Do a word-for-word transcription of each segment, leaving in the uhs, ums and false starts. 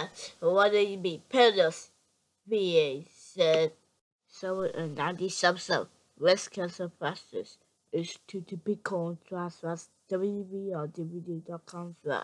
uh, what do you mean? Pillars being said. So in ninety subset, risk cancer fastest is to the Bitcoin slash slash W B or D V D dot com slash.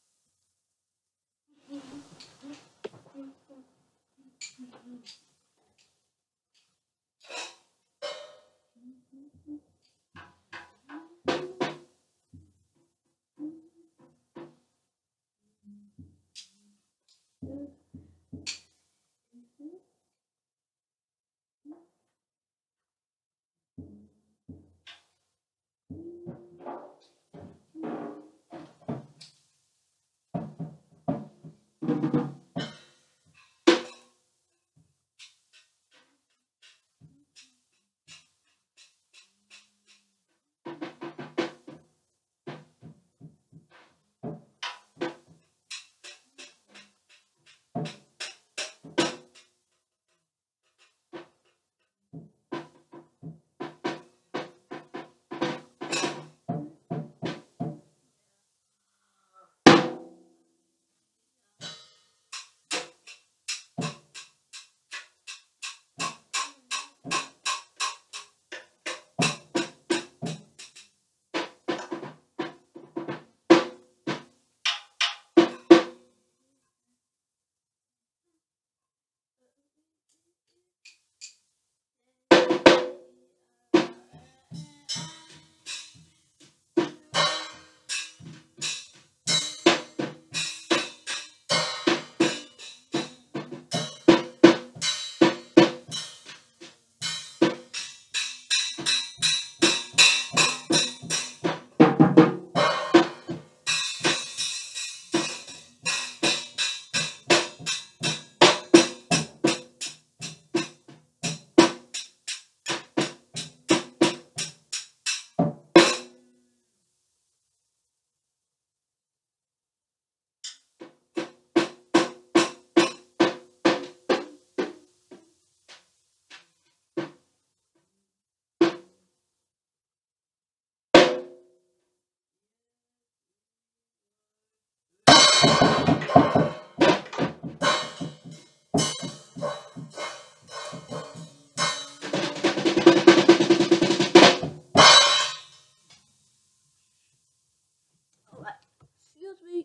Excuse me.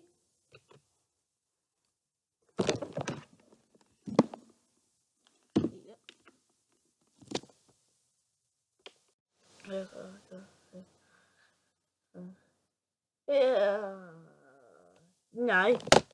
Yeah. No.